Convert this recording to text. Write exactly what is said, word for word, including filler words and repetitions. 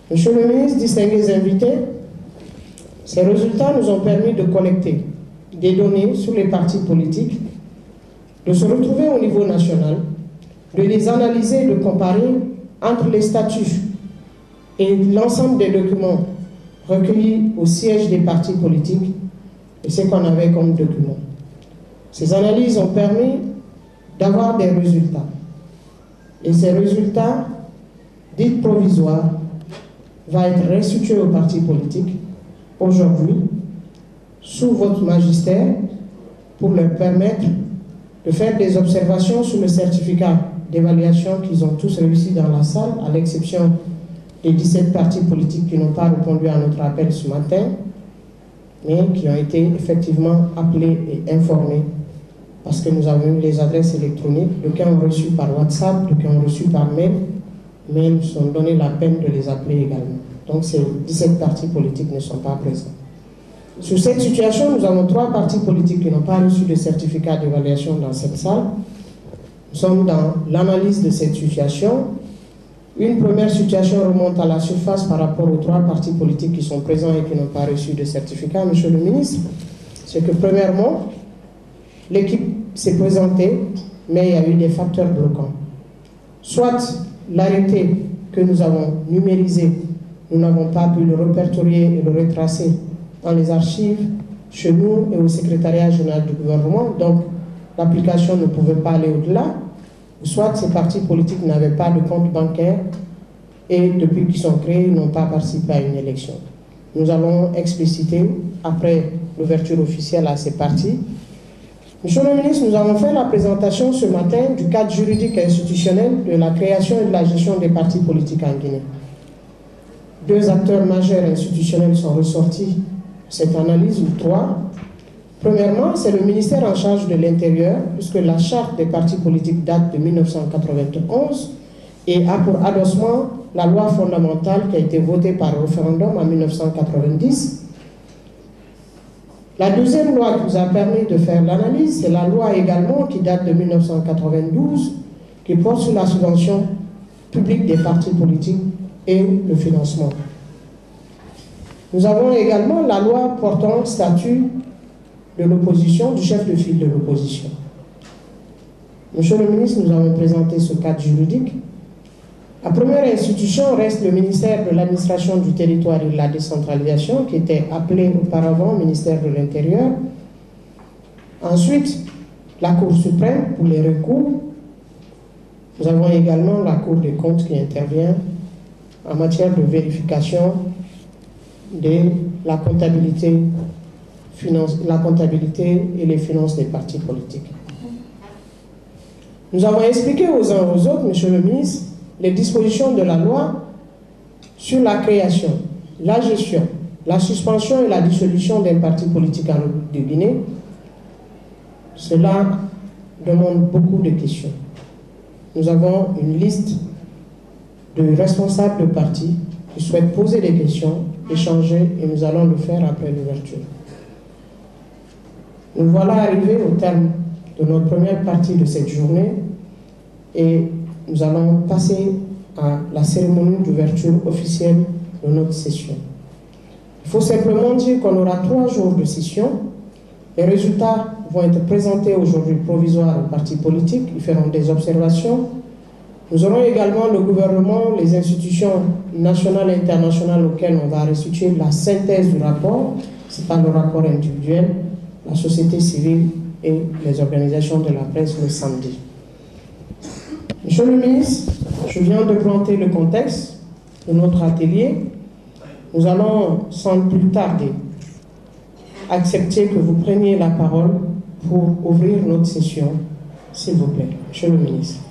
Monsieur le ministre, distingués invités, ces résultats nous ont permis de collecter des données sur les partis politiques, de se retrouver au niveau national, de les analyser et de comparer entre les statuts et l'ensemble des documents recueillis au siège des partis politiques et ce qu'on avait comme documents. Ces analyses ont permis d'avoir des résultats. Et ces résultats, dits provisoires, vont être restitués aux partis politiques aujourd'hui, sous votre magistère, pour leur permettre de faire des observations sur le certificat d'évaluation qu'ils ont tous réussi dans la salle, à l'exception des dix-sept partis politiques qui n'ont pas répondu à notre appel ce matin, mais qui ont été effectivement appelés et informés, parce que nous avons eu les adresses électroniques, d'aucuns ont reçu par WhatsApp, d'aucuns ont reçu par mail, mais ils nous sont donné la peine de les appeler également. Donc ces dix-sept partis politiques ne sont pas présents. Sur cette situation, nous avons trois partis politiques qui n'ont pas reçu de certificat d'évaluation dans cette salle. Nous sommes dans l'analyse de cette situation. Une première situation remonte à la surface par rapport aux trois partis politiques qui sont présents et qui n'ont pas reçu de certificat, Monsieur le ministre. C'est que premièrement, l'équipe s'est présentée, mais il y a eu des facteurs bloquants. Soit l'arrêté que nous avons numérisé, nous n'avons pas pu le répertorier et le retracer dans les archives, chez nous et au secrétariat général du gouvernement, donc l'application ne pouvait pas aller au-delà, soit ces partis politiques n'avaient pas de compte bancaire et depuis qu'ils sont créés, ils n'ont pas participé à une élection. Nous allons expliciter, après l'ouverture officielle à ces partis. Monsieur le ministre, nous avons fait la présentation ce matin du cadre juridique et institutionnel de la création et de la gestion des partis politiques en Guinée. Deux acteurs majeurs institutionnels sont ressortis cette analyse, ou trois. Premièrement, c'est le ministère en charge de l'Intérieur, puisque la charte des partis politiques date de mille neuf cent quatre-vingt-onze et a pour adossement la loi fondamentale qui a été votée par référendum en mille neuf cent quatre-vingt-dix. La deuxième loi qui nous a permis de faire l'analyse, c'est la loi également qui date de mille neuf cent quatre-vingt-douze, qui porte sur la subvention publique des partis politiques et le financement. Nous avons également la loi portant statut de l'opposition, du chef de file de l'opposition. Monsieur le ministre, nous avons présenté ce cadre juridique. La première institution reste le ministère de l'administration du territoire et de la décentralisation, qui était appelé auparavant ministère de l'Intérieur. Ensuite, la Cour suprême pour les recours. Nous avons également la Cour des comptes qui intervient en matière de vérification de la comptabilité, finance, la comptabilité et les finances des partis politiques. Nous avons expliqué aux uns aux autres, Monsieur le ministre, les dispositions de la loi sur la création, la gestion, la suspension et la dissolution d'un parti politique en République de Guinée. Cela demande beaucoup de questions. Nous avons une liste de responsables de partis qui souhaitent poser des questions, échanger, et nous allons le faire après l'ouverture. Nous voilà arrivés au terme de notre première partie de cette journée et nous allons passer à la cérémonie d'ouverture officielle de notre session. Il faut simplement dire qu'on aura trois jours de session. Les résultats vont être présentés aujourd'hui provisoires aux partis politiques. Ils feront des observations. Nous aurons également le gouvernement, les institutions nationales et internationales auxquelles on va restituer la synthèse du rapport. Ce n'est pas le rapport individuel, la société civile et les organisations de la presse le samedi. Monsieur le ministre, je viens de planter le contexte de notre atelier. Nous allons, sans plus tarder, accepter que vous preniez la parole pour ouvrir notre session, s'il vous plaît. Monsieur le ministre.